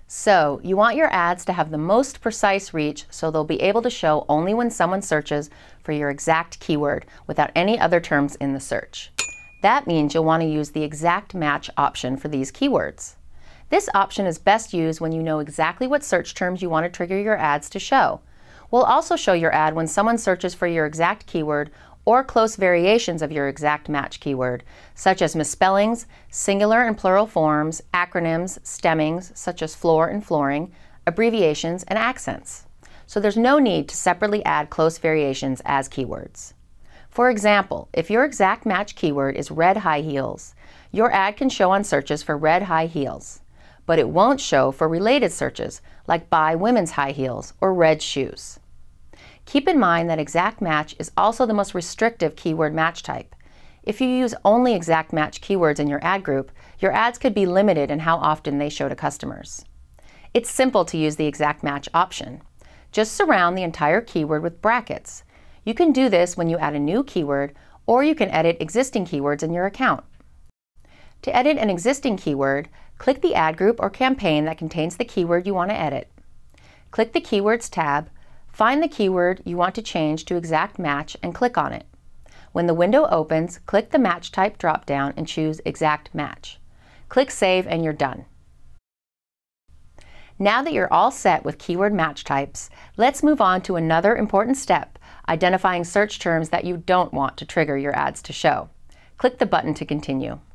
So you want your ads to have the most precise reach so they'll be able to show only when someone searches for your exact keyword without any other terms in the search. That means you'll want to use the exact match option for these keywords. This option is best used when you know exactly what search terms you want to trigger your ads to show. We'll also show your ad when someone searches for your exact keyword or close variations of your exact match keyword, such as misspellings, singular and plural forms, acronyms, stemmings, such as floor and flooring, abbreviations, and accents. So there's no need to separately add close variations as keywords. For example, if your exact match keyword is red high heels, your ad can show on searches for red high heels, but it won't show for related searches like buy women's high heels or red shoes. Keep in mind that exact match is also the most restrictive keyword match type. If you use only exact match keywords in your ad group, your ads could be limited in how often they show to customers. It's simple to use the exact match option. Just surround the entire keyword with brackets. You can do this when you add a new keyword, or you can edit existing keywords in your account. To edit an existing keyword, click the ad group or campaign that contains the keyword you want to edit. Click the Keywords tab, find the keyword you want to change to exact match and click on it. When the window opens, click the Match Type drop-down and choose Exact Match. Click Save and you're done. Now that you're all set with keyword match types, let's move on to another important step, identifying search terms that you don't want to trigger your ads to show. Click the button to continue.